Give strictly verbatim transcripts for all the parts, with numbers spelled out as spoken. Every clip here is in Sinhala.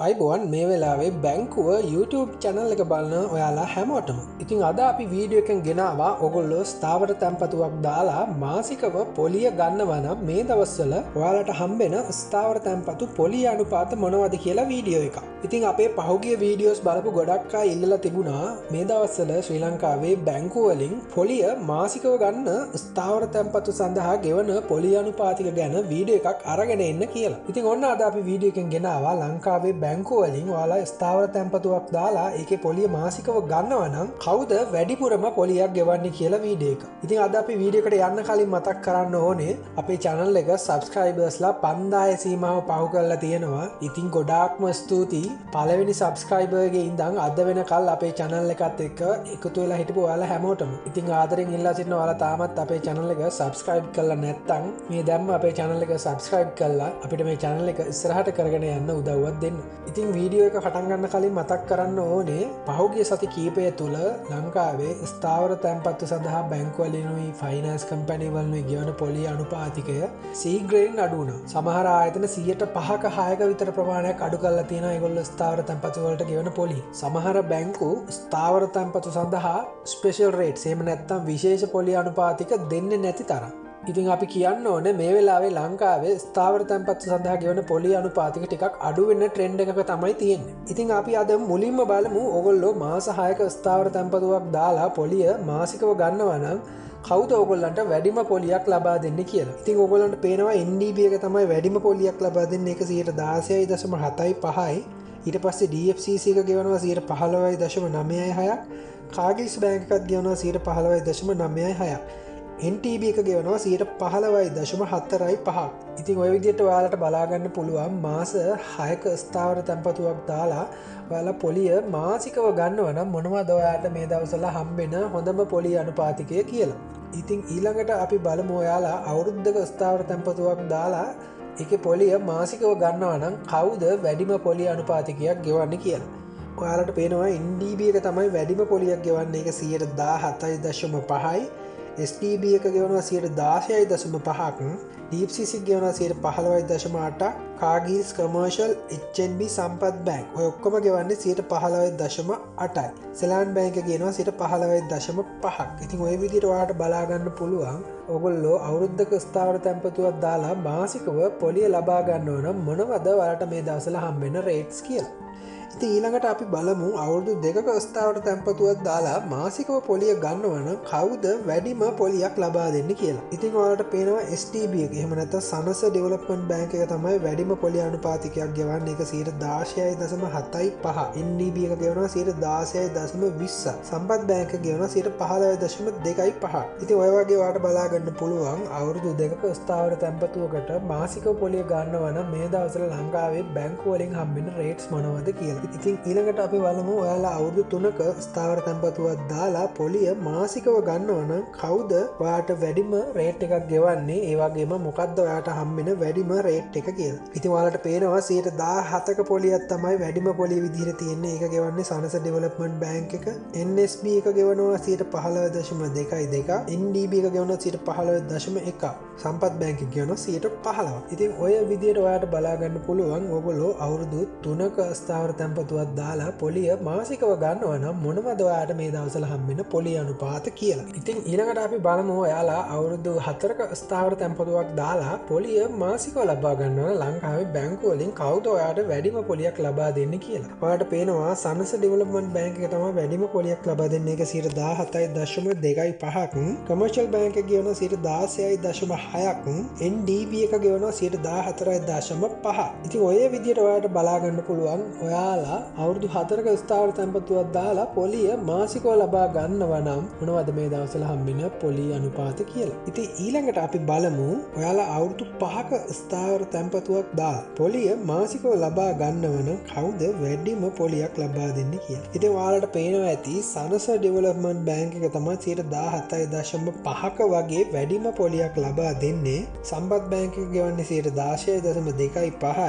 අයිබෝන් මේ වෙලාවේ බැංකුව YouTube චැනල් එක බලන ඔයාලා හැමෝටම. ඉතින් අද අපි වීඩියෝ එකෙන් ගෙනවා ඔයගොල්ලෝ ස්ථාවර තැන්පතුවක් දාලා මාසිකව පොලිය ගන්නවා නම් මේ දවස්වල ඔයාලට හම්බෙන ස්ථාවර තැන්පතු පොලිය අනුපාත මොනවද කියලා වීඩියෝ එකක්. ඉතින් අපේ පහුගිය වීඩියෝස් බලපු ගොඩක් අය ඉල්ලලා තිබුණා මේ දවස්වල ශ්‍රී ලංකාවේ බැංකුව වලින් පොලිය මාසිකව ගන්න ස්ථාවර තැන්පතු සඳහා ගෙවන පොලිය අනුපාතික ගැන වීඩියෝ එකක් අරගෙන එන්න කියලා. ඉතින් ඔන්න අද අපි වීඩියෝ එකෙන් ගෙනවා ලංකාවේ බැංකුවලින් ඔයාලා ස්ථාවර තැන්පතුවක් දාලා ඒකේ පොලිය මාසිකව ගන්නවා නම් කවුද වැඩිපුරම පොලියක් ගෙවන්නේ කියලා වීඩියෝ එක. ඉතින් අද අපි වීඩියෝ එකට යන්න කලින් මතක් කරන්න ඕනේ අපේ channel එක subscribersලා පන්දාය සීමාව පහු කරලා තියෙනවා. ඉතින් ගොඩාක්ම ස්තුතියි පළවෙනි subscriber ගේ ඉඳන් අද වෙනකල් අපේ channel එකත් එක්ක එකතු වෙලා හිටපු ඔයාලා හැමෝටම. ඉතින් ආදරෙන් ඉල්ලා සිටින ඔයාලා තාමත් අපේ channel එක subscribe කරලා නැත්නම් මේ දැම්ම අපේ channel එක subscribe කරලා අපිට මේ channel එක ඉස්සරහට කරගෙන යන්න උදව්වක් දෙන්න. ඉතින් වීඩියෝ එක පටන් ගන්න කලින් මතක් කරන්න ඕනේ පහුගිය සති කීපය තුල ලංකාවේ ස්ථාවර තැන්පතු සඳහා බැංකුවලිනුයි ෆයිනෑන්ස් කම්පැනි වලිනුයි ගෙවන පොලිය අනුපාතිකය සීග්‍රයෙන් අඩු වුණා. සමහර ආයතන සියයට පහක හයක විතර ප්‍රමාණයක් අඩු කරලා තියෙනවා ඒගොල්ලෝ ස්ථාවර තැන්පතු වලට ගෙවන පොලිය. සමහර බැංකු ස්ථාවර තැන්පතු සඳහා ස්පෙෂල් රේට්ස් එහෙම නැත්නම් විශේෂ පොලිය අනුපාතික දෙන්නේ නැති තරම්. ඉතින් අපි කියන්න ඕනේ මේ වෙලාවේ ලංකාවේ ස්ථාවර තැන්පතු සඳහා ගෙවන පොලිය අනුපාතික ටිකක් අඩු වෙන ට්‍රෙන්ඩ් එකක තමයි තියෙන්නේ. ඉතින් අපි අද මුලින්ම බලමු ඕගොල්ලෝ මාස හයක ස්ථාවර තැන්පතුවක් දාලා පොලිය මාසිකව ගන්නවා නම් කවුද ඕගොල්ලන්ට වැඩිම පොලියක් ලබා දෙන්නේ කියලා. ඉතින් ඕගොල්ලන්ට පේනවා එන් ඩී බී එක තමයි වැඩිම පොලියක් ලබා දෙන්නේ ඒක සියයට දාසයයි දශම හතයි පහයි. ඊට පස්සේ ඩී එෆ් සී සී එක ගෙවනවා සියයට පහළොවයි දශම නවයයි හයක්. කාගිස් බැංක් එකත් ගෙවනවා සියයට පහළොවයි දශම නවයයි හයක්. එන් ටී බී එක ගෙවනවා සියයට පහළොවයි දශම හතරයි පහක්. ඉතින් ඔය විදිහට ඔයාලට බලාගන්න පුළුවන් මාස හයක ස්ථාවර තැන්පතුවක් දාලා ඔයාලා පොලිය මාසිකව ගන්නවා නම් මොනවද ඔයාලට මේ දවස්වල හම්බෙන හොඳම පොලිය අනුපාතිකය කියලා. ඉතින් ඊළඟට අපි බලමු ඔයාලා අවුරුද්දක ස්ථාවර තැන්පතුවක් දාලා ඒකේ පොලිය මාසිකව ගන්නවා නම් කවුද වැඩිම පොලිය අනුපාතිකයක් ගෙවන්නේ කියලා. ඔයාලට පේනවා එන් ඩී බී එක තමයි වැඩිම පොලියක් ගෙවන්නේ ඒක සියයට දාහතයි දශම පහයි. එස් ටී බී එක ගෙවනවා සියයට දාසයයි දශම පහක්. ඩී එෆ් සී සී ගෙවනවා සියයට පහළොවයි දශම අටක්. කාගිස් කමර්ෂල් එච් එන් බී සම්පත් බැංක් ඔය ඔක්කොම ගෙවන්නේ සියයට පහළොවයි දශම අටයි. සෙලාන් බැංක ගෙවනවා සියයට පහළොවයි දශම පහක්. ඉතින් ඔය විදිහට ඔයාලට බලා ගන්න පුළුවන් ඔයගොල්ලෝ අවුරුද්දක ස්ථාවර තැන්පතුවක් දාලා මාසිකව පොලිය ලබා ගන්නවා නම් මොනවද ඔයාලට මේ දවස්වල හම්බෙන රේට්ස් කියලා. ඉතින් ඊළඟට අපි බලමු අවුරුදු දෙකක ස්ථාවර තැන්පතුවක් දාලා මාසිකව පොලිය ගන්නවා නම් කවුද වැඩිම පොලියක් ලබා දෙන්නේ කියලා. ඉතින් ඔයාලට පේනවා එස් ටී බී එක එහෙම නැත්නම් සනස ඩෙවලොප්මන්ට් බැංක් එක තමයි වැඩිම පොලිය අනුපාතිකයක් ගෙවන්නේ ඒක සියයට දාසයයි දශම හතයි පහ. එන් ඩී බී එක ගෙවනවා සියයට දාසයයි දශම විස්ස. සම්පත් බැංක ගෙවනවා සියයට පහළොවයි දශම දෙකයි පහ. ඉතින් ඔය වගේ ඔයාලට බලා ගන්න පුළුවන් අවුරුදු දෙකක ස්ථාවර තැන්පතුවකට මාසිකව පොලිය ගන්නවා නම් මේ දවස්වල ලංකාවේ බැංකු වලින් හම්බෙන රේට්ස් මොනවද කියලා. ඉතින් ඊළඟට අපි බලමු ඔයාලා අවුරුදු තුනක ස්ථාවර තැන්පතුවක් දාලා පොලිය මාසිකව ගන්නවා නම් කවුද ඔයාට වැඩිම රේට් එකක් ගෙවන්නේ ඒ වගේම මොකද්ද ඔයාට හම්බෙන වැඩිම රේට් එක කියලා. ඉතින් ඔයාලට පේනවා සියයට දාහතක පොලියක් තමයි වැඩිම පොලිය විදිහට තියෙන්නේ. ඒක ගෙවන්නේ සනස ඩෙවලොප්මන්ට් බැංක් එක. එන් එස් බී එක ගෙවනවා සියයට පහළොවයි දශම දෙකයි දෙක. එන් ඩී බී එක ගෙවනවා සියයට පහළොවයි දශම එක. සම්පත් බැංක් එක ගෙවනවා සියයට පහළොව. ඉතින් ඔය විදිහට ඔයාට බලා ගන්න පුළුවන් ඕගොල්ලෝ අවුරුදු තුනක ස්ථාවර තැන්පතුවක් දාලා පොලිය මාසිකව ගන්නවා නම් මොනවද ඔයාට මේ දවස්වල හම්බෙන පොලිය අනුපාත කියලා. ඉතින් ඊළඟට අපි බලමු ඔයාලා අවුරුදු හතරක ස්ථාවර තැන්පතුවක් දාලා පොලිය මාසිකව ලබා ගන්නවා ලංකාවේ බැංකු වලින් කවුද ඔයාට වැඩිම පොලියක් ලබා දෙන්නේ කියලා. ඔයාට පේනවා සනස ඩෙවලොප්මන්ට් බැංක් එක තමයි වැඩිම පොලියක් ලබා දෙන්නේ ඒක සියයට දාහතයි දශම දෙකයි පහක්. කමර්ෂල් බැංක් එක ගෙවනවා සියයට දාසයයි දශම හයක්. එන් ඩී බී එක ගෙවනවා සියයට දාහතරයි දශම පහ. ඉතින් ඔය විදිහට ඔයාට බලා ගන්න පුළුවන් ඔයාලා අවුරුදු හතරක ස්ථාවර තැන්පතුවක් දාලා පොලිය මාසිකව ලබා ගන්නවා නම් මොනවද මේ දවස්වල හම්බෙන පොලිය අනුපාත කියලා. ඉතින් ඊළඟට අපි බලමු ඔයාලා අවුරුදු පහක ස්ථාවර තැන්පතුවක් දාලා පොලිය මාසිකව ලබා ගන්නවා නම් කවුද වැඩිම පොලියක් ලබා දෙන්නේ කියලා. ඉතින් ඔයාලට පේනවා ඇති සනස ඩෙවලොප්මන්ට් බැංක් එක තමයි සියයට දාහතයි දශම පහක වගේ වැඩිම පොලියක් ලබා දෙන්නේ. සම්පත් බැංක් එක ගෙවන්නේ සියයට දාසයයි දශම දෙකයි පහයි.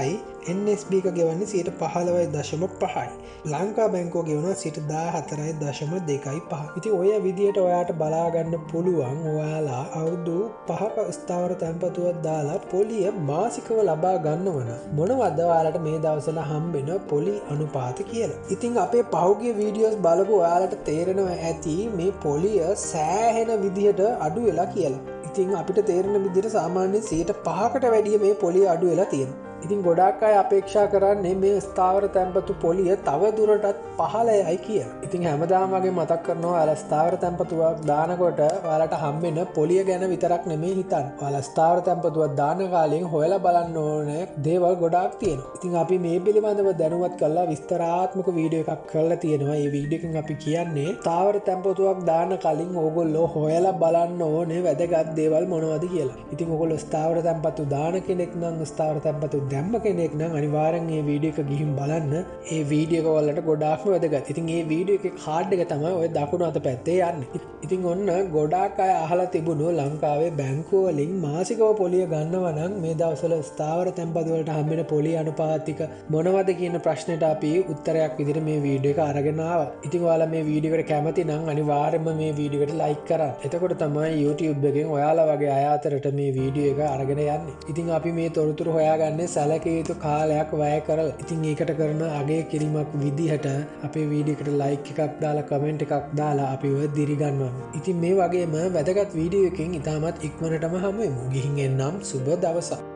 එන් එස් බී එක ගෙවන්නේ සියයට පහළොවයි දශම පහයි. ලංකා බැංකුව ගෙවනවා සියයට දාහතරයි දශම දෙකයි පහ. ඉතින් ඔය විදියට ඔයාට බලාගන්න පුළුවන් ඔයාලා අවුරුදු පහක ස්ථාවර තැන්පතුවක් දාලා පොලිය මාසිකව ලබා ගන්නවන මොනවද ඔයාලට මේ දවස්වල හම්බෙන පොලි අනුපාත කියලා. ඉතින් අපේ පහුගිය වීඩියෝස් බලපු ඔයාලට තේරෙනවා ඇති මේ පොලිය සෑහෙන විදිහට අඩු වෙලා කියලා. ඉතින් අපිට තේරෙන විදිහට සාමාන්‍යයෙන් සියයට පහකට වැඩිය මේ පොලිය අඩු වෙලා තියෙනවා. ඉතින් ගොඩාක් අය අපේක්ෂා කරන්නේ මේ ස්ථාවර තැන්පතු පොලිය තව දුරටත් පහළයයි කියලා. ඉතින් හැමදාම වගේ මතක් කරනවා ඔයාලා ස්ථාවර තැන්පතුවක් දානකොට ඔයාලට හම්බෙන පොලිය ගැන විතරක් නෙමෙයි හිතන්න. ඔයාලා ස්ථාවර තැන්පතුවක් දාන කාලෙන් හොයලා බලන්න ඕනේ දේවල් ගොඩාක් තියෙනවා. ඉතින් අපි මේ පිළිබඳව දැනුවත් කරලා විස්තරාත්මක වීඩියෝ එකක් කරලා තියෙනවා. මේ වීඩියෝ එකෙන් අපි කියන්නේ ස්ථාවර තැන්පතුවක් දාන කලින් ඕගොල්ලෝ හොයලා බලන්න ඕනේ වැදගත් දේවල් මොනවද කියලා. ඉතින් ඕගොල්ලෝ ස්ථාවර තැන්පතු දාන කෙනෙක් නම් ස්ථාවර තැන්පතු දැම්ම කෙනෙක් නම් අනිවාර්යෙන් මේ වීඩියෝ එක ගිහින් බලන්න. ඒ වීඩියෝ එක වලට ගොඩාක්ම වැදගත්. ඉතින් මේ වීඩියෝ එකේ කාඩ් එක තමයි ඔය දකුණු අත පැත්තේ යන්නේ. ඉතින් ඔන්න ගොඩාක් අය අහලා තිබුණු ලංකාවේ බැංකුව වලින් මාසිකව පොලිය ගන්නවා නම් මේ දවස්වල ස්ථාවර තැන්පතු වලට හම්බෙන පොලිය අනුපාතික මොනවද කියන ප්‍රශ්නෙට අපි උත්තරයක් විදිහට මේ වීඩියෝ එක අරගෙන ආවා. ඉතින් ඔයාලා මේ වීඩියෝ එකට කැමති නම් අනිවාර්යයෙන්ම මේ වීඩියෝ එකට ලයික් කරන්න. එතකොට තමයි YouTube එකෙන් ඔයාලා වගේ අය අතරට මේ වීඩියෝ එක අරගෙන යන්නේ. ඉතින් අපි මේ තොරතුරු හොයාගන්නේ සැලකිය යුතු කාලයක් වැය කරලා. ඉතින් ඒකට කරන අගය කිරීමක් විදිහට අපේ වීඩියෝ එකට ලයික් එකක් දාලා කමෙන්ට් එකක් දාලා අපිව දිරිගන්නවා. ඉතින් මේ වගේම වැදගත් වීඩියෝ එකකින් ඉතාමත් ඉක්මනටම හමු වෙමු. ගිහින් එන්නම් සුබ දවසක්.